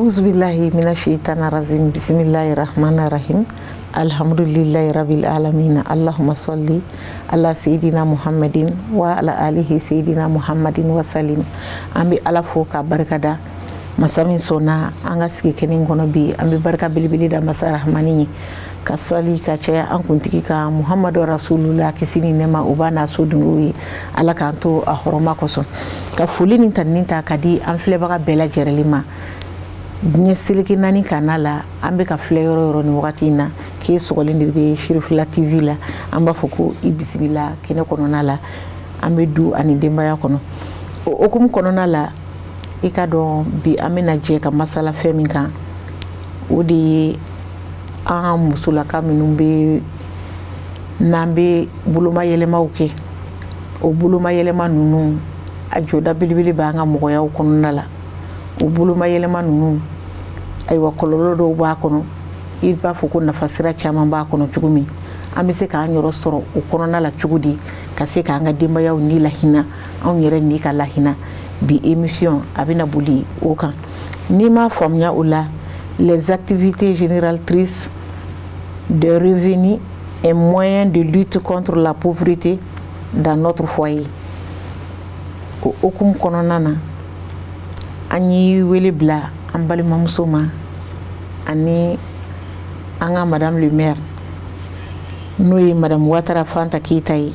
Auzubillahi minasyaitonirrajim. Bismillahirrahmanirrahim. Alhamdulillahi rabbil alamin. Allahumma sholli ala sayidina Muhammadin wa ala alihi sayidina Muhammadin wa salim. An bɛ Ala fo ka barikada masa min sɔnna an ka sigi kɛnɛ kɔnɔ bi. An bɛ barika belebele da masa rahmani ye ka sali ka caya an kuntigi ka Muhammadu Rasulullah kisi ni nɛɛma o b'a n'a so dunkew ye. Ala k'an to a hɔrɔma kosɔn ka foli ni tanuni ta ka di an filɛbaga bɛɛ lajɛlen ma. Diɲɛ seleke naani kan'a la an bɛ ka filɛ yɔrɔ yɔrɔ ni wagati in na k'e sɔgɔlen de bɛ Chérifula TV la. An b'a fɔ ko i bisimila kɛnɛ kɔnɔna la. An bɛ du ani denbaya kɔnɔ. O hukumu kɔnɔna la i ka dɔn bi an bɛna jɛ ka masala fɛn min kan o de ye an ka musolaka minnu bɛ n'an bɛ bolomayɛlɛmaw kɛ. O bolomayɛlɛma ninnu a jɔda belebele b'an ka mɔgɔyaw kɔnɔna la. O bolomayɛlɛma ninnu ayiwa kɔlɔlɔ dɔw b'a kɔnɔ i b'a fɔ ko nafasira caman b'a kɔnɔ cogo min an bɛ se k'an yɔrɔ sɔrɔ o kɔnɔna la cogo di ka se k'an ka denbayaw ni lahinɛ anw yɛrɛ ni ka lahinɛ bi émission a bɛna boli o kan n'i m'a faamuya o la les activités génératrices de revenus et moyens de lutte contre la pauvreté dans notre foyer o hukumu kɔnɔna na an ye wele bila an balimamuso ma ani an ka madame le maire n'o ye madame Ouattara Fanta Keita ye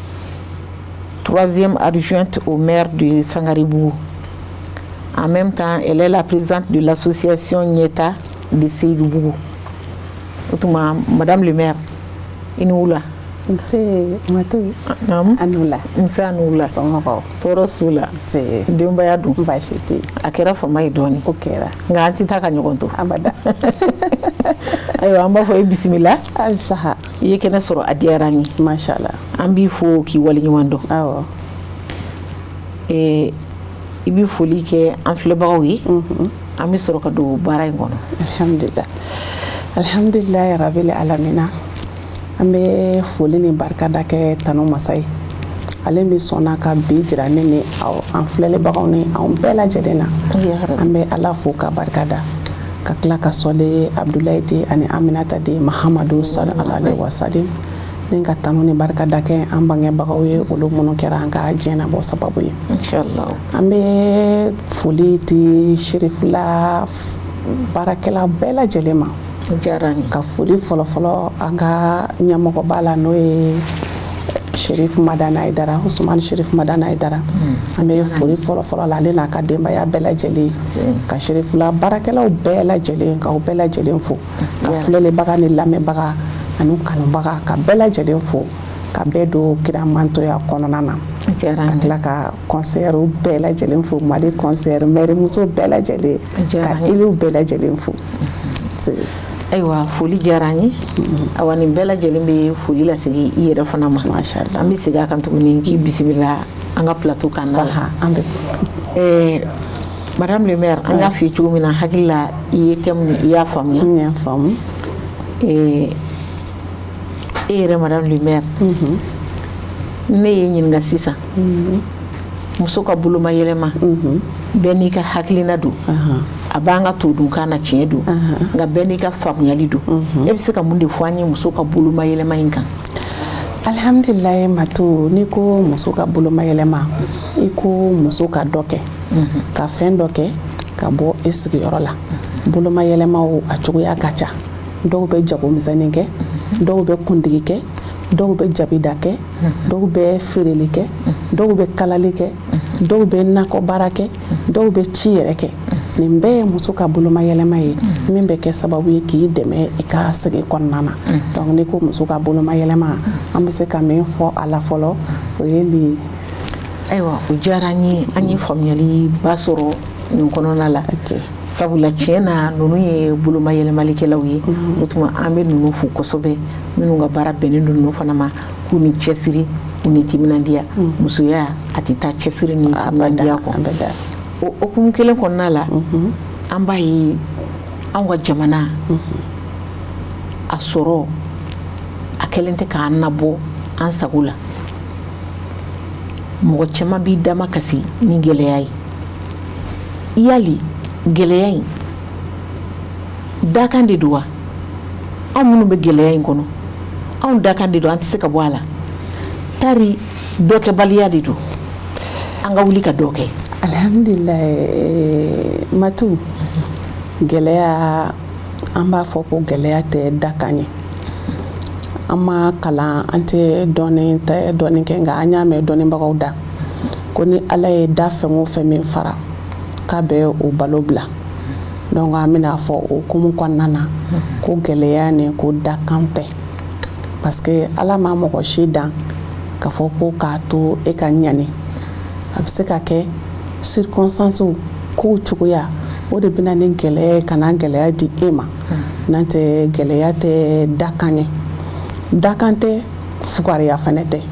3e adjointe au maire de Sangarebougou. En même temps, elle est la présidente de l'association Nieta de Seydoubougou. O tuma madame le maire i ni wula. Nse Matu Anula. Nse Anula. Somɔgɔw. Tɔɔrɔ s'u la. Nse. Denbaya dun. Baasi tɛ yen. A kɛra fama ye dɔɔni. O kɛra. Nka an tɛ taa ka ɲɔgɔn to. Abada. Ayiwa an b'a fɔ i bisimila. Saha. I ye kɛnɛ sɔrɔ a diyara an ye. Mashallah. An b'i fo k'i waleɲuman dɔn. Awɔ. I bɛ foli kɛ an filɛbagaw ye. An bɛ sɔrɔ ka don baara in kɔnɔ. Alhamdulillah. Alhamdulillah rabbil alamina. An bɛ foli ni barikada kɛ tanu masa ye. Ale min sɔnna ka bi jira ne ni aw an filɛlibagaw ni anw bɛɛ lajɛlen na. An bɛ Ala fo ka barikada. Ka tila ka sɔli Abdulayi de ani Aminata de Mahamadu sallallahu alaihi wasallam. Ni ka tanu ni barikada kɛ an bangebagaw ye olu minnu kɛra an ka diɲɛnabɔ sababu ye. Inshallah. An bɛ foli di Chérifula baarakɛla bɛɛ lajɛlen ma. Ka foli fɔlɔfɔlɔ an ka ɲɛmɔgɔba la n'o ye Chérif Madana Aidara Ousmane Chérif Madana Aidara. An bɛ foli fɔlɔfɔlɔ la ale n'a ka denbaya bɛɛ lajɛlen ka Chérifula baarakɛlaw bɛɛ lajɛlen k'aw bɛɛ lajɛlen fo ka filɛlibaga ni lamɛnbaga ani kanubaga ka bɛɛ lajɛlen fo ka bɛɛ don kira mantoya kɔnɔna na ka tila ka conseillers bɛɛ lajɛlen fo Mali conseillers maire muso bɛɛ lajɛlen ka élus bɛɛ lajɛlen fo. Ayiwa foli diyara an ye awa nin bɛɛ lajɛlen bɛ foli lasegi i yɛrɛ fana ma an bɛ segin a kan tuguni k'i bisimila an ka plateau kan na madame le maire an y'a f'i ye cogo min na hakili la i ye thème ni i y'a faamuya n y'a faamu e yɛrɛ madame le maire ne ye ɲininka sisan muso ka bolomayɛlɛma bɛɛ n'i ka hakilina don a b'an ka todunkan na tiɲɛ don nka bɛɛ n'i ka faamuyali don e bɛ se ka mun de fɔ an ye muso ka bolomayɛlɛma in kan. Alhamdulillah Matu n'i ko muso ka bolomayɛlɛma i ko muso ka dɔ kɛ ka fɛn dɔ kɛ ka bɔ i sigiyɔrɔ la bolomayɛlɛmaw a cogoya ka ca dɔw bɛ jagomisɛnnin kɛ dɔw bɛ kundigi kɛ dɔw bɛ jabida kɛ dɔw bɛ feereli kɛ dɔw bɛ kalali kɛ dɔw bɛ nakɔ baara kɛ dɔw bɛ ci yɛrɛ kɛ nin bɛɛ ye muso ka bolomayɛlɛma ye min bɛ kɛ sababu ye k'i dɛmɛ i ka sigi kɔnɔna na donc n'i ko muso ka bolomayɛlɛma an bɛ se ka min fɔ a la fɔlɔ o ye nin. Ayiwa o diyara an ye faamuyali ba sɔrɔ nin kɔnɔna la sabula tiɲɛ na ninnu ye bolomayɛlɛmalikɛlaw ye o tuma an bɛ ninnu fo kosɛbɛ minnu ka baara bɛnnen don ninnu fana ma k'u ni cɛsiri u ni timinandiya musoya a tɛ taa cɛsiri ni timinandiya kɔ o hukumu kelen kɔnɔna la an b'a ye anw ka jamana a sɔrɔ a kɛlen tɛ k'an nabɔ an sago la mɔgɔ caman b'i dama kasi ni gɛlɛya ye yali gɛlɛya in dakan de do wa anw minnu bɛ gɛlɛya in kɔnɔ anw dakan de do an tɛ se ka bɔ a la tari dɔkɛbaliya de do an ka wuli ka dɔ kɛ. Alhamdulillah Matu gɛlɛya an b'a fɔ ko gɛlɛya tɛ dakan ye an ma kalan an tɛ dɔɔni kɛ nka an y'a mɛn dɔɔnibagaw da ko ni Ala ye da fɛn o fɛn min fara k'a bɛ o balo bila donc an bɛna fɔ o hukumu kɔnɔna na ko gɛlɛya ni ko dakan tɛ parce que Ala ma mɔgɔ si dan k'a fɔ ko k'a to e ka ɲani a bɛ se ka kɛ circonstances kow cogoya o de bɛna ni gɛlɛya ka na gɛlɛya di e ma n'an tɛ gɛlɛya tɛ dakan ye dakan tɛ fugariya fana tɛ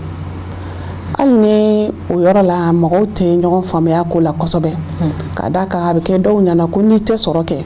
hali ni o yɔrɔ la mɔgɔw tɛ ɲɔgɔn faamuya ko la kosɛbɛ ka da kan a bɛ kɛ dɔw ɲɛna ko n'i tɛ sɔrɔ kɛ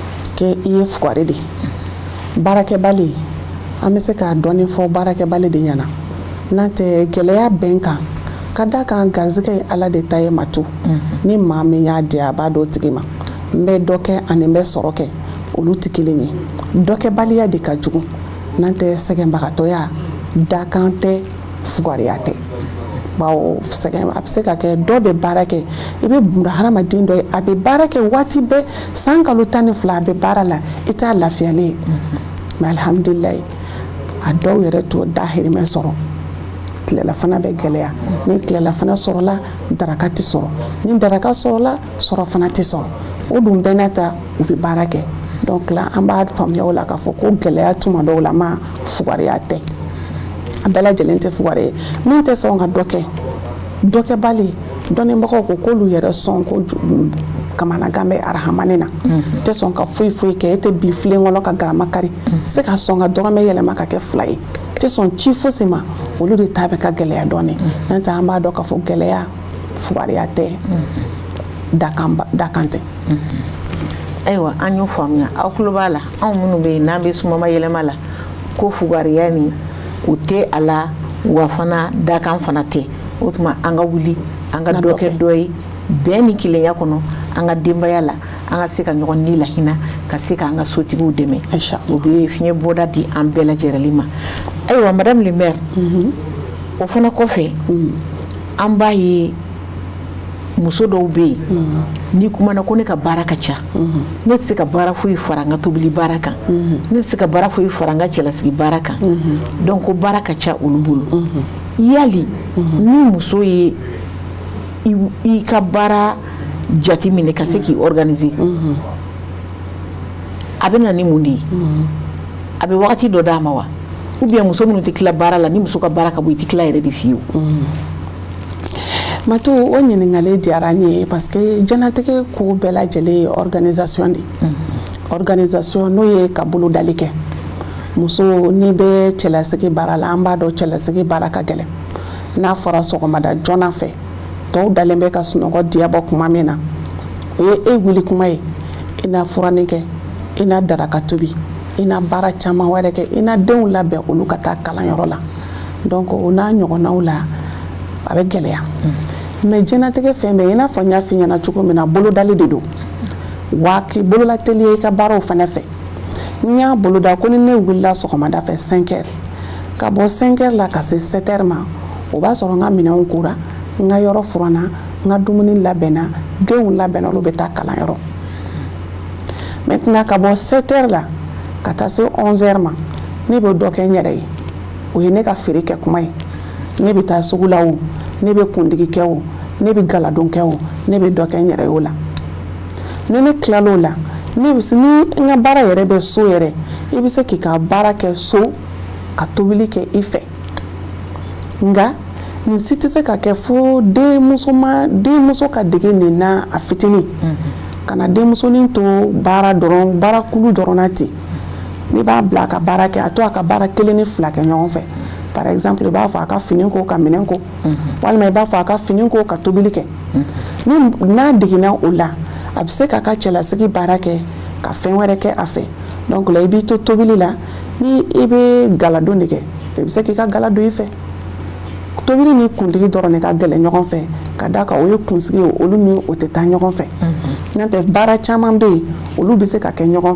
i ye fugari de baarakɛbali an bɛ se ka dɔɔni fɔ baarakɛbali de ɲɛna n'an tɛ gɛlɛya bɛn kan ka da kan garizigɛ ye Ala de ta ye Matu ni maa min y'a di a b'a dɔn tigi ma n bɛ dɔ kɛ ani n bɛ sɔrɔ kɛ olu tɛ kelen ye dɔkɛbaliya de ka jugu n'an tɛ sɛgɛnbagatɔya dakan tɛ fugariya tɛ bawo sɛgɛn a bɛ se ka kɛ dɔ bɛ baara kɛ i bɛ bunda hadamaden dɔ ye a bɛ baara kɛ waati bɛɛ san kalo 12 a bɛ baara la i t'a lafiyalen ye mais alhamdulilayi a dɔw yɛrɛ t'o dahirimɛ sɔrɔ tilelafana bɛ gɛlɛya ni tilelafana sɔrɔla daraka tɛ sɔrɔ ni daraka sɔrɔla sɔrɔ fana tɛ sɔrɔ o dun bɛɛ n'a ta u bɛ baara kɛ donc là an b'a faamuya o la k'a fɔ ko gɛlɛya tuma dɔw la ma fugariya tɛ a bɛɛ lajɛlen tɛ fugari ye min tɛ sɔn ka dɔ kɛ dɔkɛbali dɔnnibagaw ko k'olu yɛrɛ sɔn ko kamanagan bɛ arahamani na tɛ sɔn ka foyi foyi kɛ e tɛ bi filen kɔnɔ ka garama kari se ka sɔn ka dɔrɔmɛ yɛlɛma ka kɛ 2 ye tɛ sɔn ci fosi ma olu de ta bɛ ka gɛlɛya dɔɔni n'an tɛ an b'a dɔn k'a fɔ gɛlɛya fugariya tɛ dakan tɛ. Ayiwa an y'o faamuya aw tulo b'a la anw minnu bɛ yen n'an bɛ sumama yɛlɛma la ko fugariya ni o tɛ a la wa fana dakan fana tɛ o tuma an ka wuli an ka dɔ kɛ dɔ ye bɛn ni kelenya kɔnɔ an ka denbaya la an ka se ka ɲɔgɔn ni lahinɛ ka se k'an ka sotigiw dɛmɛ o bɛ fiɲɛ bɔda di an bɛɛ lajɛlen ma. Ayiwa madame le maire o fana kɔfɛ an b'a ye muso dɔw bɛ yen ni kumana ko ne ka baara ka ca ne tɛ se ka baara foyi fara n ka tobili baara kan ne tɛ se ka baara foyi fara n ka cɛlasigi baara kan donc ko baara ka ca olu bolo yali ni muso ye i ka baara jati minɛ ka se k'i organiser a bɛ na ni mun de ye a bɛ wagati dɔ d'a ma wa ou bien muso minnu tɛ tila baara la ni muso ka baara ka bɔ i tɛ tila yɛrɛ de fiyewu. Matu o ɲininkali diyara n ye parce que jɛnatigɛ ko bɛɛ lajɛlen ye organisation de organisation n'o ye ka bolodali kɛ muso n'i bɛ cɛlasigi baara la an b'a dɔn cɛlasigi baara ka gɛlɛn n'a fɔra sɔgɔmada joona fɛ tɔw dalen bɛ ka sunɔgɔ diyabɔ kuma min na o ye e wuli kuma ye i na furani kɛ i na daraka tobi i na baara caman wɛrɛ kɛ i na denw labɛn olu ka taa kalanyɔrɔ la donc o n'a ɲɔgɔnnaw la a bɛ gɛlɛya mais jɛnatigɛ fɛn bɛɛ i n'a fɔ n y'a f'i ɲɛna cogo min na bolodali de don wa k'i bolola teliya i ka baaraw fana fɛ n y'a boloda ko ni ne wulila sɔgɔmada fɛ 5 heures ka bɔ 5 heures la ka se 7 heures ma o b'a sɔrɔ n ka minɛnw kora n ka yɔrɔ furanna n ka dumuni labɛnna denw labɛnna olu bɛ taa kalanyɔrɔ maintenant ka bɔ 7 heures la ka taa se 11 heures ma ne bɛ dɔ kɛ n yɛrɛ ye o ye ne ka feere kɛ kuma ye ne bɛ taa sugu la o ne bɛ kundigi kɛ o ne bɛ galadon kɛ o ne bɛ dɔ kɛ n yɛrɛ ye o la ni ne tilal'o la ne bɛ se ni n ka baara yɛrɛ bɛ so yɛrɛ i bɛ se k'i ka baara kɛ so ka tobili kɛ i fɛ nka nin si tɛ se ka kɛ fo denmuso ka dege nin na a fitinin ka na denmusonin to baara kulu dɔrɔn na ten n'i b'a bila a ka baara kɛ a to a ka baara 1 ni 2 kɛ ɲɔgɔn fɛ par exemple i b'a fɔ a ka fini ko ka minɛn ko walima i b'a fɔ a ka fini ko ka tobili kɛ n'a degena o la a bɛ se k'a ka cɛlasigi baara kɛ ka fɛn wɛrɛ kɛ a fɛ donc la i b'i to tobili la ni i bɛ galadon de kɛ i bɛ se k'i ka gala don i fɛ tobili ni kundigi dɔrɔn de ka gɛlɛn ɲɔgɔn fɛ ka d'a kan o ye kunsigi ye olu ni o tɛ taa ɲɔgɔn fɛ n'o tɛ baara caman bɛ yen olu bɛ se ka kɛ ɲɔgɔn fɛ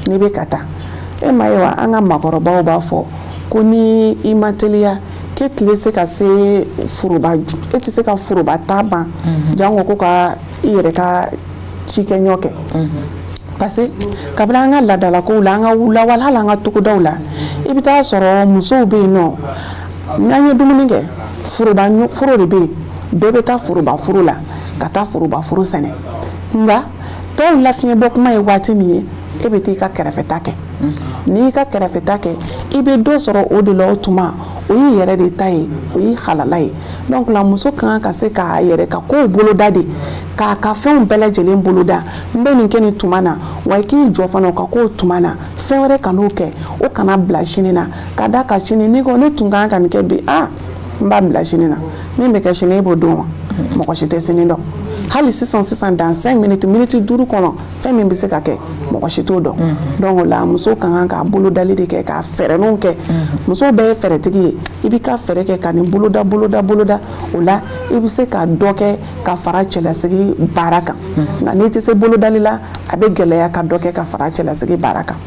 n'i bɛ ka taa e ma ye wa an ka makɔrɔbaw b'a fɔ ko ni i ma teliya k'e tile se ka se foroba e tɛ se ka foroba ta ban jango ko ka i yɛrɛ ka cikɛɲɔ kɛ parce que kabini an ka laadalakow la an ka lawale hali an ka togodaw la i bɛ taa sɔrɔ musow bɛ yen nɔ n'an ye dumuni kɛ foro de bɛ yen bɛɛ bɛ taa foroba foro la ka taa foroba foro sɛnɛ nka tɔw lafiɲɛ bɔ kuma ye waati min ye e bɛ taa i ka kɛrɛfɛta kɛ n'i y'i ka kɛrɛfɛta kɛ i bɛ dɔ sɔrɔ o de la o tuma o y'i yɛrɛ de ta ye o y'i halala ye donc la muso kan ka se k'a yɛrɛ ka kow boloda de k'a ka fɛnw bɛɛ lajɛlen boloda n bɛ nin kɛ nin tuma na wa i k'i jɔ fana o ka kow tuma na fɛn wɛrɛ kan'o kɛ o kana bila sini na ka da ka sini n'i ko ne tun kan ka nin kɛ bi n b'a bila sini na min bɛ kɛ sini e b'o don wa mɔgɔ si tɛ sini dɔn hali sisan dans 5 minutes minute 5 kɔnɔ fɛn min bɛ se ka kɛ mɔgɔ si t'o dɔn donc o la muso ka kan k'a bolodali de kɛ k'a fɛɛrɛninw kɛ muso bɛɛ ye fɛɛrɛtigi ye i bɛ ka fɛɛrɛ kɛ ka nin boloda o la i bɛ se ka dɔ kɛ ka fara cɛlasigi baara kan nka n'i tɛ se bolodali la a bɛ gɛlɛya ka dɔ kɛ ka fara cɛlasigi baara kan.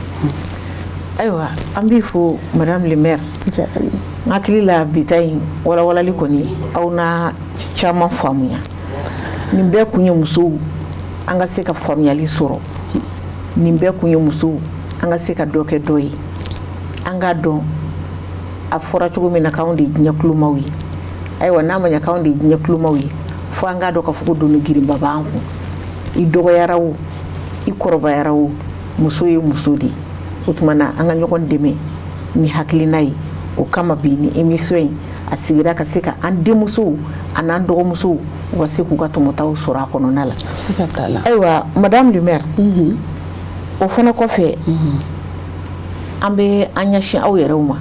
Ayiwa an b'i fo madame le maire n hakili la bi ta in walawalali kɔni aw na caman faamuya nin bɛɛ kun ye musow an ka se ka faamuyali sɔrɔ nin bɛɛ kun ye musow an ka se ka dɔ kɛ dɔ ye an k'a dɔn a fɔra cogo min na k'anw de ye diɲɛ tulomaw ye ayiwa n'a ma ɲɛ k'anw de ye diɲɛ tulomaw ye fo an k'a dɔn k'a fɔ ko doni girinba b'an kun i dɔgɔyara o i kɔrɔbayara o muso ye muso de ye o tuma na an ka ɲɔgɔn dɛmɛ ni hakilina ye o kama bi ni émission in a sigira ka se ka an denmusow an'an dɔgɔmusow u ka se k'u ka tɔmɔtaw sɔrɔ a kɔnɔna la ayiwa madame le maire o fana kɔfɛ an bɛ an ɲɛsin aw yɛrɛw ma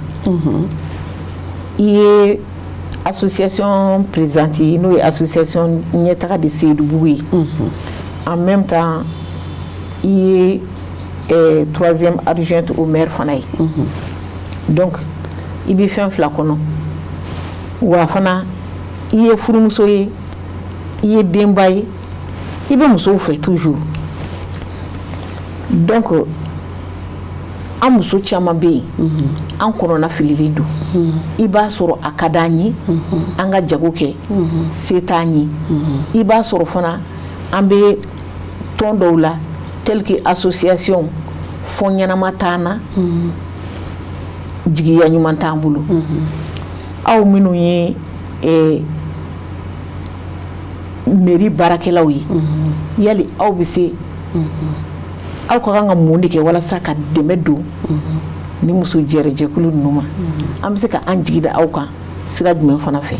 i ye association présidente n'o ye association ɲɛtaga de Seydoubougou ye en même temps i ye troisième adjointe au maire fana ye donc i bɛ fɛn fila kɔnɔ wa fana i ye furumuso ye i ye denba ye i bɛ musow fɛ toujours donc an muso caman bɛ yen an kɔnɔna fililen don i b'a sɔrɔ a ka d'an ye an ka jago kɛ se t'an ye i b'a sɔrɔ fana an bɛ tɔn dɔw la tel que association fond ɲɛnama t'an na jigiya ɲuman t'an bolo aw minnu ye mairie baarakɛlaw ye yali aw bɛ se aw ka kan ka mun de kɛ walasa ka dɛmɛ don ni muso jɛrɛjɛkulu ninnu ma an bɛ se ka an jigi da aw kan sira jumɛn fana fɛ.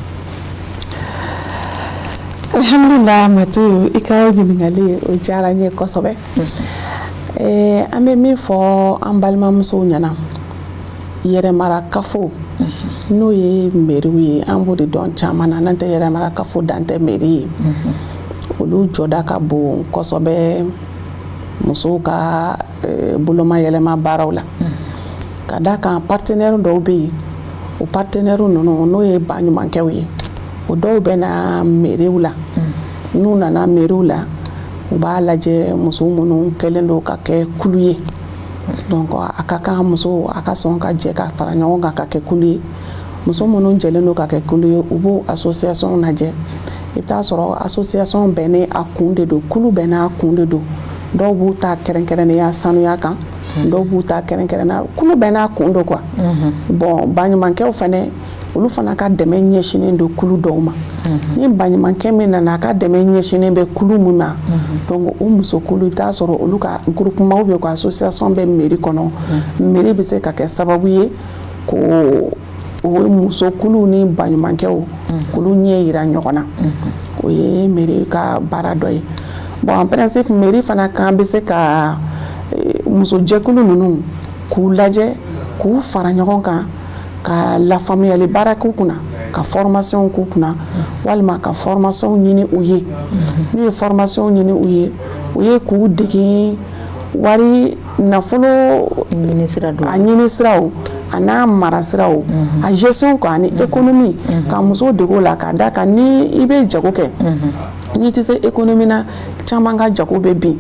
Alhamdulillah Matu i ka ɲininkali o diyara n ye kosɛbɛ an bɛ min fɔ an balimamusow ɲɛna yɛrɛmarakafo n'o ye mairie ye an b'o de dɔn caman na n'an tɛ yɛrɛmarakafo dan tɛ mairie ye olu jɔda ka bon kosɛbɛ musow ka bolomayɛlɛma baaraw la ka da kan partenaire dɔw bɛ yen o partenaire ninnu n'o ye baɲumankɛw ye o dɔw bɛ na mairie la n'u nana mairie la u b'a lajɛ muso minnu kɛlen don ka kɛ kulu ye donc a ka kan muso a ka sɔn ka jɛ ka fara ɲɔgɔn kan ka kɛ kulu ye muso minnu jɛlen don ka kɛ kulu ye u b'o association lajɛ i bɛ taa sɔrɔ association bɛɛ ni a kun de don kulu bɛɛ n'a kun de don dɔw b'u ta kɛrɛnkɛrɛnnenya sanuya kan dɔw b'u ta kɛrɛnkɛrɛnnenya kulu bɛɛ n'a kun don quoi bon baɲumankɛw fana olu fana ka dɛmɛ ɲɛsinnen don kulu dɔw ma ni baɲumankɛ min nana a ka dɛmɛ ɲɛsinnen bɛ kulu min ma donc o muso kulu i bɛ taa sɔrɔ olu ka groupement ou bien ko association bɛ mairie kɔnɔ mairie bɛ se ka kɛ sababu ye ko o muso kulu ni baɲumankɛw k'olu ɲɛ yira ɲɔgɔn na o ye mairie ka baara dɔ ye bon en principe mairie fana kan bɛ se ka muso jɛkulu ninnu k'u lajɛ k'u fara ɲɔgɔn kan ka lafaamuyali baara k'u kunna ka formation k'u kunna walima ka formation ɲini u ye n'u ye formation ɲini u ye u ye k'u dege wari nafolo a ɲini siraw a n'a mara siraw a gestion quoi ani économie ka muso dege o la ka da kan ni i bɛ jago kɛ n'i tɛ se économie na caman ka jago bɛ bin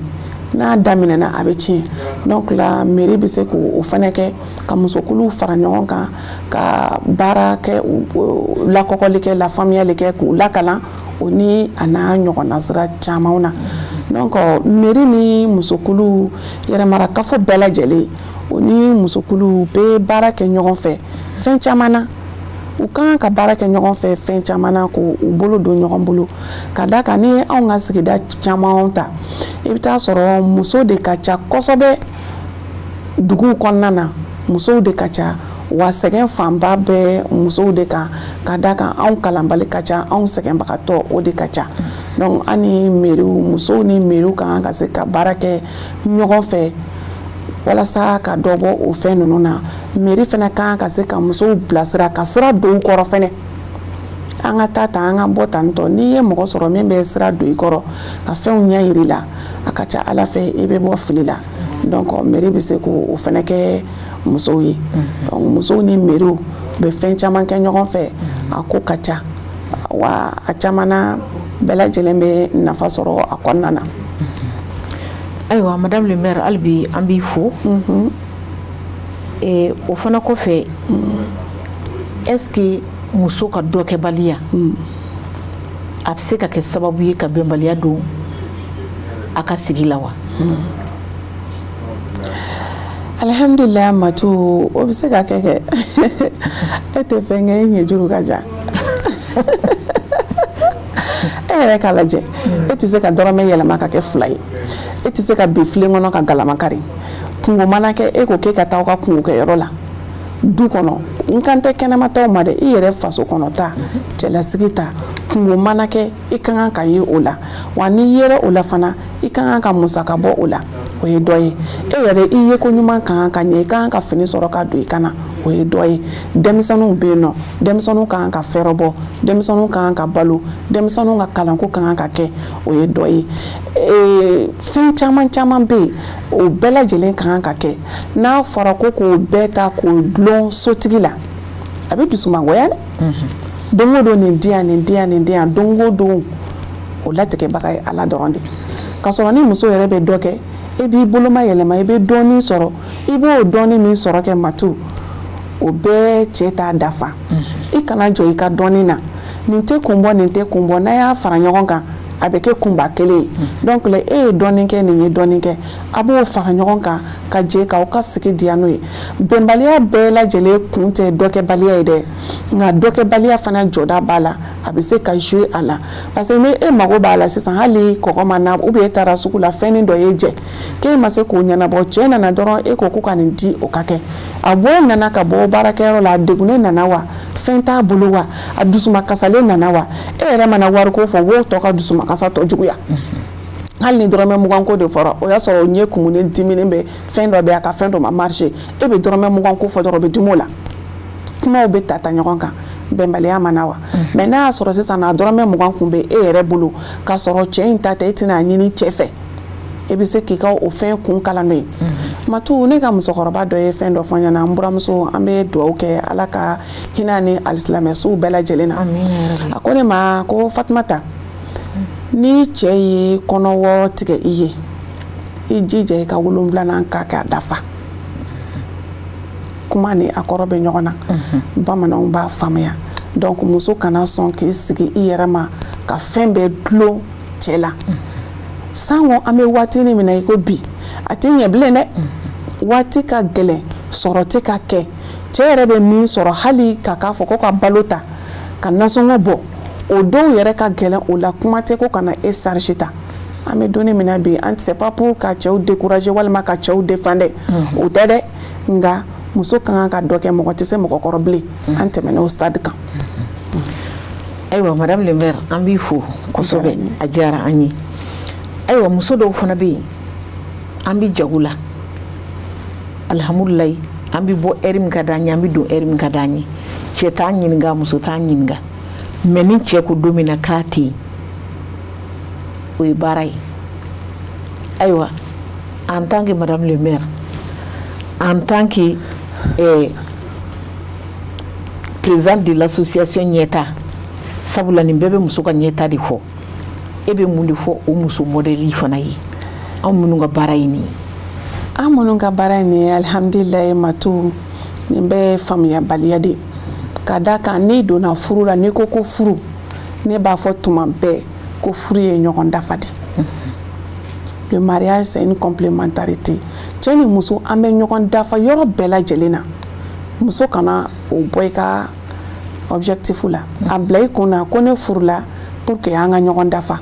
n'a daminɛna a bɛ tiɲɛ donc la mairie bɛ se k'o fana kɛ ka musokuluw fara ɲɔgɔn kan ka baara kɛ lakɔkɔli kɛ lafaamuyali kɛ k'u lakalan o ni a n'a ɲɔgɔnna sira camanw na donc mairie ni musokuluw yɛrɛmarakafo bɛɛ lajɛlen o ni musokuluw bɛ baara kɛ ɲɔgɔn fɛ fɛn caman na u kan ka baara kɛ ɲɔgɔn fɛ fɛn caman na k'u bolo don ɲɔgɔn bolo ka da kan ni anw ka sigida caman ta i bɛ taa sɔrɔ muso de ka ca kosɛbɛ duguw kɔnɔna na musow de ka ca wa sɛgɛn fanba bɛ musow de kan ka da kan anw kalanbali ka ca anw sɛgɛnbagatɔ o de ka ca donc an ni mairie musow ni mairie kan ka se ka baara kɛ ɲɔgɔn fɛ walasa ka dɔ bɔ o fɛn ninnu na mairie fana kan ka se ka musow bilasira ka sira don u kɔrɔ fɛnɛ an ka taa tan an ka bɔ tan tɔ n'i ye mɔgɔ sɔrɔ min bɛ sira don i kɔrɔ ka fɛnw ɲɛ yiri la a ka ca ala fɛ i bɛ bɔ fili la donc mairie bɛ se k'o fɛnɛ kɛ musow ye donc musow ni mairie bɛ fɛn caman kɛ ɲɔgɔn fɛ a ko ka ca wa a caman na bɛɛ lajɛlen bɛ nafa sɔrɔ a kɔnɔna na. Ayiwa madame le maire hali bi an b'i fo o fana kɔfɛ est-ce que muso ka dɔ kɛbaliya a bɛ se ka kɛ sababu ye ka bɛnbaliya don a ka sigi la wa? Alhamdulillah Matu o bɛ se ka kɛ e tɛ fɛn kɛ e ɲɛ juru ka ja e yɛrɛ k'a lajɛ e tɛ se ka dɔrɔmɛ yɛlɛma ka kɛ 2 ye e tɛ se ka bi filen kɔnɔ ka galama kari kungo mana kɛ e ko k'e ka taa aw ka kungo kɛyɔrɔ la du kɔnɔ n kan tɛ kɛnɛmataw ma dɛ i yɛrɛ faso kɔnɔ ta cɛlasigi ta kungo mana kɛ i ka kan ka ye o la wa n'i yera o la fana i ka kan ka musaka bɔ o la o ye dɔ ye e yɛrɛ i ye ko ɲuman kan ka ɲɛ i ka kan ka fini sɔrɔ ka don i kana o ye dɔ ye denmisɛnninw bɛ yen nɔ denmisɛnninw ka kan ka fɛɛrɛ bɔ denmisɛnninw ka kan ka balo denmisɛnninw ka kalanko ka kan ka kɛ o ye dɔ ye fɛn caman caman bɛ yen o bɛɛ lajɛlen ka kan ka kɛ n'a fɔra ko k'o bɛɛ ta k'o dulon sotigi la a bɛ dusumangoya dɛ don o don nin di yan nin di yan nin di yan don o don o latigɛbaga ye Ala dɔrɔn de ka sɔrɔ ni muso yɛrɛ bɛ dɔ kɛ e b'i boloma yɛlɛma i bɛ dɔɔnin sɔrɔ i b'o dɔɔnin min sɔrɔ kɛ Matu o bɛɛ cɛ t'a dafa i kana jɔ i ka dɔɔnin na nin tɛ kun bɔ nin tɛ kun bɔ n'a y'a fara ɲɔgɔn kan a bɛ kɛ kunba kelen ye donc e ye dɔɔnin kɛ nin ye dɔɔnin kɛ a b'o fara ɲɔgɔn kan ka jɛ k'aw ka sigi diya n'o ye bɛnbaliya bɛɛ lajɛlen kun tɛ dɔkɛbaliya ye dɛ nka dɔkɛbaliya fana jɔda b'a la a bɛ se ka jouer a la parce que ni e mago b'a la sisan hali kɔgɔ ma na ou bien e taara sugu la fɛnnin dɔ ye jɛ k'e ma se k'o ɲɛnabɔ cɛ nana dɔrɔn e ko ka nin di o ka kɛ a bɔ nana ka bɔ baarakɛyɔrɔ la a degunnen nana wa fɛn t'a bolo wa a dusumakasalen nana wa e yɛrɛ mana wari ko fɔ wo tɔ ka dusumakasa tɔ juguya hali ni dɔrɔmɛ 20 ko de fɔra o y'a sɔrɔ o ɲɛ kumunen diminen bɛ fɛn dɔ bɛ a ka fɛn dɔ ma marché e bɛ dɔrɔmɛ 20 ko fɔ dɔrɔn o bɛ dimi o la kumaw bɛ ta ɲɔgɔn kan bɛnbaliya ma na wa mais n'a y'a sɔrɔ sisan a dɔrɔmɛ 20 kun bɛ e yɛrɛ bolo k'a sɔrɔ cɛ in ta tɛ e tɛna a ɲini cɛ fɛ e bɛ se k'i ka o fɛn kun kala n'o ye Matu ne ka musokɔrɔba dɔ ye fɛn dɔ fɔ ɲɛna an buramuso an bɛ dugawu kɛ Ala ka hinɛ ni alisilamɛsuw bɛɛ lajɛlen na a ko ne ma ko Fatumata ni cɛ ye kɔnɔ 6 tigɛ i ye i jija i ka 7nan k'a kɛ a dafa kuma ni a kɔrɔ bɛ ɲɔgɔn na bamananw b'a faamuya donc muso kana sɔn k'i sigi i yɛrɛ ma ka fɛn bɛɛ dulon cɛ la sango an bɛ waatinin min na i ko bi a tɛ ɲɛ bilen dɛ waati ka gɛlɛn sɔrɔ tɛ ka kɛ cɛ yɛrɛ bɛ min sɔrɔ hali k'a fɔ ko ka balo ta ka nasɔngɔ bɔ o dɔw yɛrɛ ka gɛlɛn o la kuma tɛ ko kana e charge ta an bɛ donni min na bi an c'est pas pour ka cɛw décourager walima ka cɛw défendre o tɛ dɛ nka muso kan ka dɔ kɛ mɔgɔ tɛ se mɔgɔ kɔrɔ bilen an tɛmɛna o stade kan ayiwa madame le maire an b'i fo kosɛbɛ a diyara an ye ayiwa muso dɔw fana bɛ yen an bɛ jago la alhamdulilayi an bɛ bɔ heure min ka d'an ye an bɛ don heure min ka d'an ye cɛ t'an ɲininka muso t'an ɲininka mais ni cɛ ko don min na k'a tɛ yen o ye baara ye ayiwa en tant que madame le maire en tant que présidente de l'association ɲɛta sabula nin bɛɛ bɛ muso ka ɲɛta de fɔ e bɛ mun de fɔ o muso modèle fana ye an minnu ka baara ye nin ye? An minnu ka baara ye nin ye alhamdulilayi Matu, nin bɛɛ ye faamuyabaliya de ka da kan n'i donna furu la n'i ko ko furu ne b'a fɔ tuma bɛɛ ko furu ye ɲɔgɔn dafa de. Le mariage c'est une complémentarité. Cɛ ni muso an bɛ ɲɔgɔn dafa yɔrɔ bɛɛ lajɛlen na. Muso kana o bɔ i ka objectif la a bila i kun na ko ne furu la pour que an ka ɲɔgɔn dafa.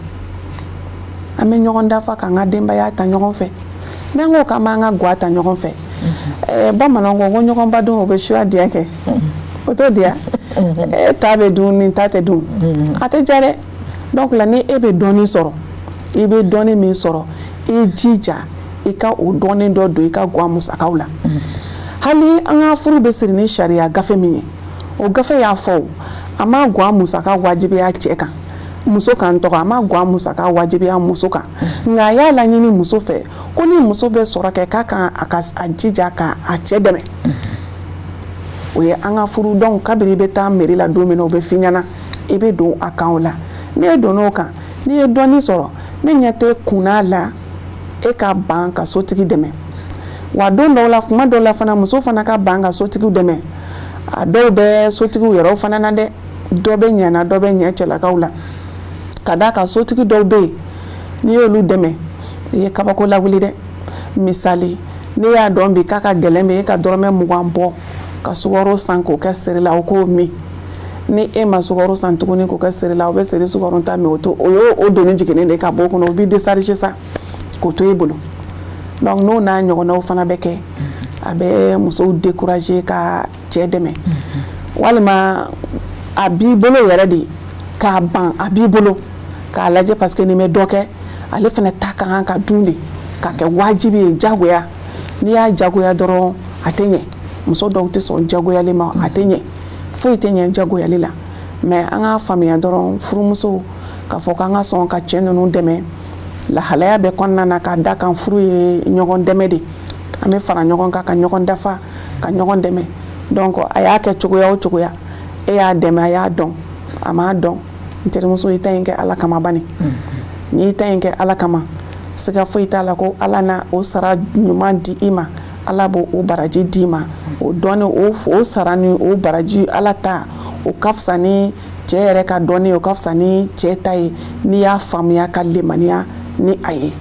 An bɛ ɲɔgɔn dafa k'an ka denbaya ta ɲɔgɔn fɛ. N'an ko k'an b'an ka ga ta ɲɔgɔn fɛ. Bamananw ko ɲɔgɔn ba dun o bɛ suya diya kɛ. O t'o diya. Ta bɛ dun ni ta tɛ dun. A tɛ diya dɛ. Donc la ni e bɛ dɔɔnin sɔrɔ i bɛ dɔɔnin min sɔrɔ i jija i ka o dɔɔnin dɔ don i ka ga musakaw la. Hali an ka furu bɛ siri ni sariya gafe min ye o gafe y'a fɔ a ma ga musaka wajibiya cɛ kan muso kan tɔgɔ a ma ga musaka wajibiya muso kan nka a y'a laɲini muso fɛ ko ni muso bɛ sɔrɔ kɛ k'a kan a jija ka a cɛ dɛmɛ o ye an ka furu dɔn kabini i bɛ taa mairie la don min na o bɛ f'i ɲɛna i bɛ don a kan o la n'i ye donn'o kan n'i ye dɔɔnin sɔrɔ ne ɲɛ tɛ kunna la e ka ban ka sotigi dɛmɛ wa don dɔw la kuma dɔw la fana muso fana ka ban ka sotigiw dɛmɛ a dɔw bɛ sotigiw yɛrɛ fana na dɛ dɔ bɛ ɲɛ na dɔ bɛ ɲɛ cɛlakaw la ka da ka sotigi dɔw bɛ yen n'i y'olu dɛmɛ i ye kabako lawuli dɛ misali ne y'a dɔn bi k'a ka gɛlɛn bɛ e ka dɔrɔmɛ 20 bɔ ka sukaro san k'o kɛ seri la o k'o min ni e ma sukaro san tuguni k'o kɛ seri la o bɛ seri sukaro ta min o y'o donni jiginnen de ka bɔ o kɔnɔ o b'i décharger sa k'o to i bolo donc n'o n'a ɲɔgɔnnaw fana bɛ kɛ a bɛ musow décourager ka cɛ dɛmɛ walima a b'i bolo yɛrɛ de k'a ban a b'i bolo k'a lajɛ parce que nin bɛ dɔ kɛ ale fana ta ka kan ka dun de ka kɛ wajibi ye jagoya n'i y'a jagoya dɔrɔn a tɛ ɲɛ muso dɔw tɛ sɔn jagoyali ma a tɛ ɲɛ foyi tɛ ɲɛ jagoyali la mais an ka faamuya dɔrɔn furumuso k'a fɔ k'an ka sɔn ka cɛ ninnu dɛmɛ lahalaya bɛ kɔnɔna na ka da kan furu ye ɲɔgɔn dɛmɛ de an bɛ fara ɲɔgɔn kan ka ɲɔgɔn dafa ka ɲɔgɔn dɛmɛ donc a y'a kɛ cogoya o cogoya e y'a dɛmɛ a y'a dɔn a m'a dɔn n terimuso i ta in kɛ ala kama bani n'i ta in kɛ ala kama siga foyi t'a la ko ala na o sara ɲuman di i ma ala b'o o baraji d'i ma o dɔɔni o sara ni o baraji ala ta o ka fisa ni cɛ yɛrɛ ka dɔɔni o ka fisa ni cɛ ta ye n'i y'a faamuya ka lemaniya ni a ye.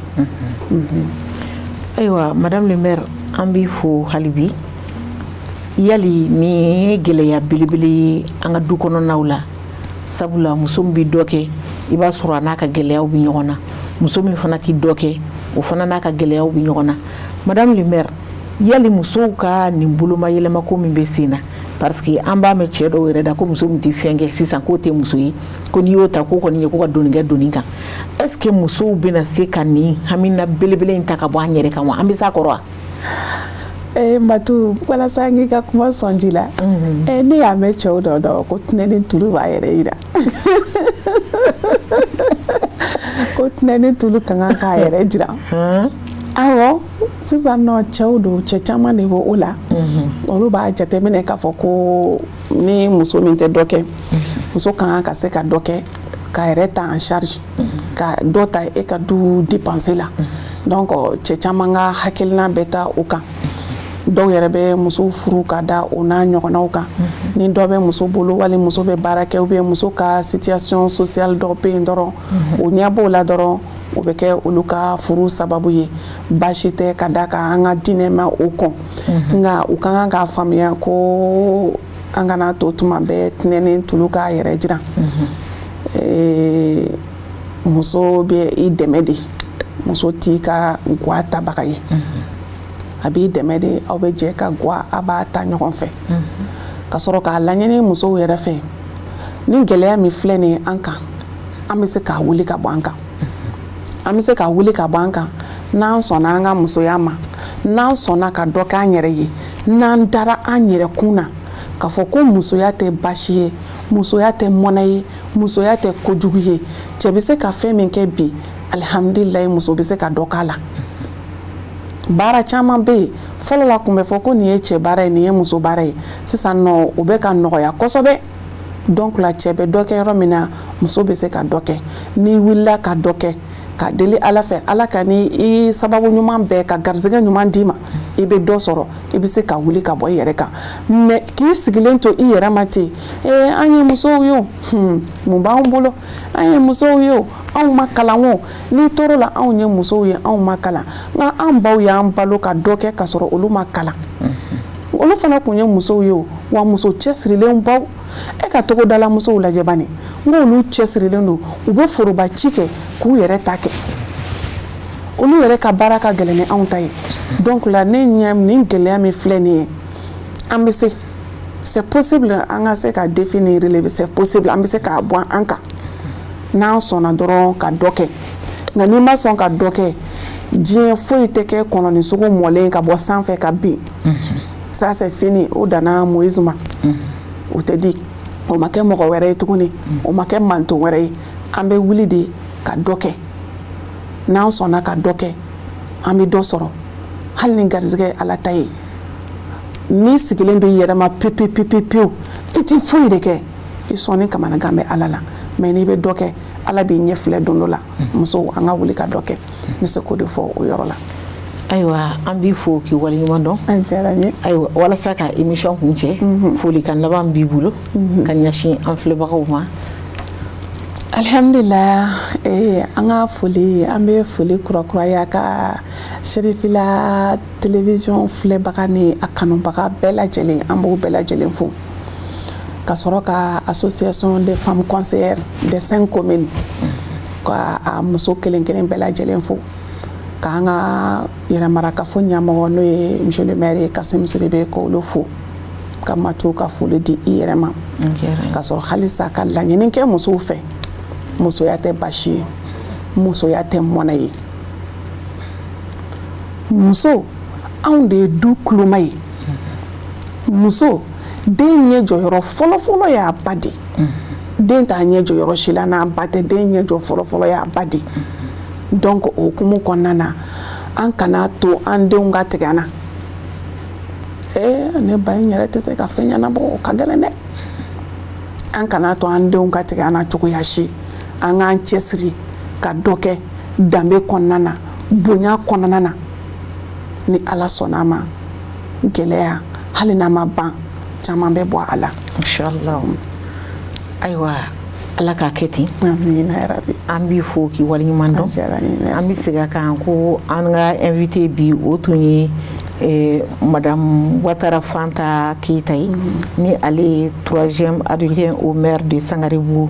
Ayiwa madame le maire an b'i fo hali bi yali ni gɛlɛya belebele ye an ka du kɔnɔnaw la sabula muso min bɛ dɔ kɛ i b'a sɔrɔ a n'a ka gɛlɛyaw bɛ ɲɔgɔn na muso min fana tɛ dɔ kɛ o fana n'a ka gɛlɛyaw bɛ ɲɔgɔn na madame le maire yali musow ka nin boloma yɛlɛmako min bɛ sen na parce que an b'a mɛn cɛ dɔw yɛrɛ da ko muso min tɛ fɛn kɛ sisan k'o tɛ muso ye ko n'i y'o ta ko kɔni ye ko ka donni kɛ donni kan est-ce que musow bɛna se ka nin hamina belebele in ta ka bɔ an yɛrɛ kan wa an bɛ s'a kɔrɔ wa? Matu walasa n k'i ka kuma sɔn ji la ne y'a mɛn cɛw dɔ dɔn ko tinɛni tulu b'a yɛrɛ yira ko tinɛni tulu ka kan k'a yɛrɛ jira awɔ sisan nɔ cɛw don cɛ caman de b'o o la olu b'a jateminɛ k'a fɔ ko ni muso min tɛ dɔ kɛ muso ka kan ka se ka dɔ kɛ k'a yɛrɛ ta en charge ka dɔ ta e ka du dépenser la donc cɛ caman ka hakilina bɛ taa o kan dɔw yɛrɛ bɛ muso furu ka da o n'a ɲɔgɔnnaw kan ni dɔ bɛ muso bolo wali muso bɛ baara kɛ ou bien muso ka situation sociale dɔ bɛ yen dɔrɔn o ɲɛ b'o la dɔrɔn o bɛ kɛ olu ka furu sababu ye baasi tɛ ka da kan an ka diinɛ ma o kɔn nka u ka kan k'a faamuya ko an kana to tuma bɛɛ tinɛni tulu k'a yɛrɛ jira muso bɛ i dɛmɛ de muso t'i ka ga tabaga ye a b'i dɛmɛ de aw bɛ jɛ ka ga a b'a ta ɲɔgɔn fɛ ka sɔrɔ k'a laɲini musow yɛrɛ fɛ ni gɛlɛya min filɛ nin ye an kan an bɛ se k'a wuli ka bɔ an kan an bɛ se k'a wuli ka bɔ an kan n'an sɔnna an ka musoya ma n'an sɔnna ka dɔ kɛ an yɛrɛ ye n'an dara an yɛrɛ kun na k'a fɔ ko musoya tɛ baasi ye musoya tɛ mɔnɛ ye musoya tɛ kojugu ye cɛ bɛ se ka fɛn min kɛ bi alihamudulilayi muso bɛ se ka dɔ k'a la baara caman bɛ yen fɔlɔ la kun bɛ fɔ ko nin ye cɛ baara ye nin ye muso baara ye sisan nɔ o bɛ ka nɔgɔya kosɛbɛ donc la cɛ bɛ dɔ kɛ yɔrɔ min na muso bɛ se ka dɔ kɛ n'i wulila ka dɔ kɛ ka deli ala fɛ ala ka ni I sababu ɲuman bɛɛ ka garisɛgɛ ɲuman d'i ma I bɛ dɔ sɔrɔ I bɛ se ka wuli ka bɔ I yɛrɛ kan mais k'i sigilen to I yɛrɛ ma ten an ye musow ye mun b'anw bolo an ye musow ye anw ma kalan o ni tɔɔrɔ la anw ye musow ye anw ma kalan nka an baw y'an balo ka dɔ kɛ ka sɔrɔ olu ma kalan olu fana kun ye musow ye wa muso cɛsirilen baw e ka togodala musow lajɛ bani n ko olu cɛsirilen don u bɛ foroba ci kɛ k'u yɛrɛ ta kɛ olu yɛrɛ ka baara ka gɛlɛn ni anw ta ye donc la ne ɲɛ nin gɛlɛya min filɛ nin ye an bɛ se c'est possible an ka se ka défi ni relever c'est possible an bɛ se k'a bɔ an kan n'an sɔnna dɔrɔn ka dɔ kɛ nka n'i ma sɔn ka dɔ kɛ diɲɛ foyi tɛ kɛ kɔnɔni sugu mɔlen ka bɔ sanfɛ ka bin ça c'est fini o danna Moïse ma o tɛ di o ma kɛ mɔgɔ wɛrɛ ye tuguni o ma kɛ manton wɛrɛ ye an bɛ wuli de ka dɔ kɛ n'an sɔnna ka dɔ kɛ an bɛ dɔ sɔrɔ hali ni garisɛgɛ ala ta ye n'i sigilen don I yɛrɛ ma pewu I tɛ foyi de kɛ I sɔnni kamanagan bɛ ala la mais n'i bɛ dɔ kɛ ala b'i ɲɛ filɛ don dɔ la musow an ka wuli ka dɔ kɛ n bɛ se k'o de fɔ o yɔrɔ la. Ayiwa an b'i fo k'i waleɲuman dɔn a diyara n ye ayiwa walasa ka émission kun cɛ folikan laban b'i bolo ka ɲɛsin an filɛbagaw ma. Alhamdulillah an ka foli an bɛ foli kurakuraya ka Sherifila télévision filɛbaga ni a kanubaga bɛɛ lajɛlen an b'u bɛɛ lajɛlen fo ka sɔrɔ ka association des femmes conseillères des 5 communes ka a muso kelen kelen bɛɛ lajɛlen fo k'an ka yɛrɛmarakafo ɲɛmɔgɔ n'o ye monsieur le maire Kasim Sidibe k'olu fo ka matu ka foli di I yɛrɛ ma ka sɔrɔ halisa ka laɲini kɛ musow fɛ musoya tɛ basi ye musoya tɛ mɔnɛ ye muso anw de ye du kuloma ye muso den ɲɛ jɔyɔrɔ fɔlɔfɔlɔ y'a ba de den t'a ɲɛ jɔyɔrɔ si la n'a ba tɛ den ɲɛ jɔ fɔlɔfɔlɔ y'a ba de donc o hukumu kɔnɔna na an kana to an denw ka tigɛ an na ne ba in yɛrɛ tɛ se ka fɛn ɲɛnabɔ o ka gɛlɛn dɛ an kana to an denw ka tigɛ an na cogoya si an k'an cɛsiri ka dɔ kɛ danbe kɔnɔna na bonya kɔnɔna na ni ala sɔnna ma gɛlɛya hali n'a ma ban caman bɛ bɔ a la inchallah ayiwa ala k'a kɛ ten amina yarabi an b'i fo k'i waleɲuman dɔn an bɛ segin a kan ko an ka invité bi o tun ye madame Ouattara Fanta Keita ye ni ale ye 3e adjoint au maire de Sangarebougou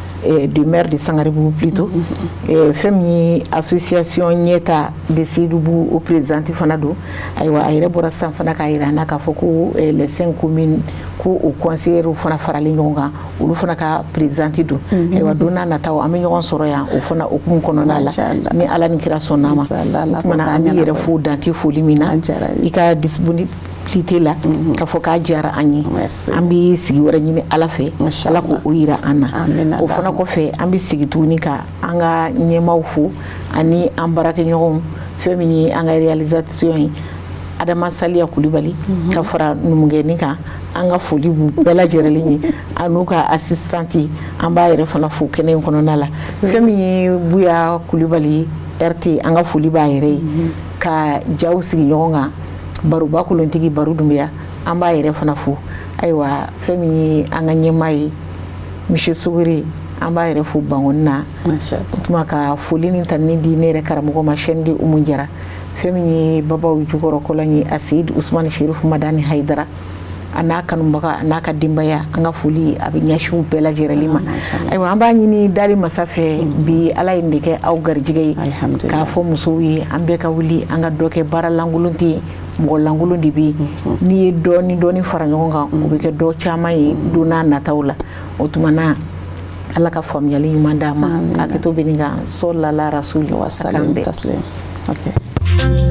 plutôt fɛn min ye association ɲɛta de Seydoubu o présidente fana don ayiwa a yɛrɛ bɔra sisan fana k'a yira an na k'a fɔ ko les 5 communes ko o conseillers fana faralen ɲɔgɔn kan olu fana ka présidente don ayiwa don n'a nataw an bɛ ɲɔgɔn sɔrɔ yan o fana hukumu kɔnɔna la ni ala ni kira sɔnn'a ma o tumana an b'i yɛrɛ fo dante foli min na I ka disponibilité la k'a fɔ k'a diyara an ye an bɛ sigi wɛrɛ ɲini ala fɛ ala k'o yira an na o fana kɔfɛ an bɛ sigi tuguni ka an ka ɲɛmaaw fo ani an baarakɛɲɔgɔnw fɛn min ye an ka réalisation ye Adama Saliya Kulibali ka fara numukɛnin kan an ka foli b'u bɛɛ lajɛlen ye an n'u ka assistante an b'a yɛrɛ fana fo kɛnɛ in kɔnɔna la fɛn min ye Buya Kulibali RT an ka foli b'a yɛrɛ ye ka jaw sigi ɲɔgɔn kan baroba kolontigi Baro Dunbiya an b'a yɛrɛ fana fo ayiwa fɛn min ye an ka ɲɛmaa ye monsieur Sogore an b'a yɛrɛ fo Bangoni na o tuma ka foli ni tanni di ne yɛrɛ karamɔgɔ ma chaîne de Umu Jara fɛn min ye babaw jukɔrɔ kɔlɔn ye a Seyid Usmani Sherifu Madani Haidara a n'a kanubaga a n'a ka denbaya an ka foli a bɛ ɲɛsin u bɛɛ lajɛlen ma ayiwa an b'a ɲini Dari masa fɛ bi ala ye nin de kɛ aw garijɛgɛ ye k'a fɔ musow ye an bɛɛ ka wuli an ka dɔ kɛ baara lankolon tɛ yen mɔgɔ lankolon de bɛ yen n'i ye dɔɔni fara ɲɔgɔn kan o bɛ kɛ dɔ caman ye don n'a nataw la o tuma na ala ka faamuyali ɲuman d'a ma a kɛtɔ bɛ nin kan sɔlala rasuli wa salam bɛɛ.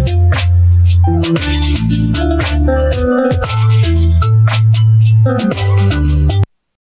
Okay.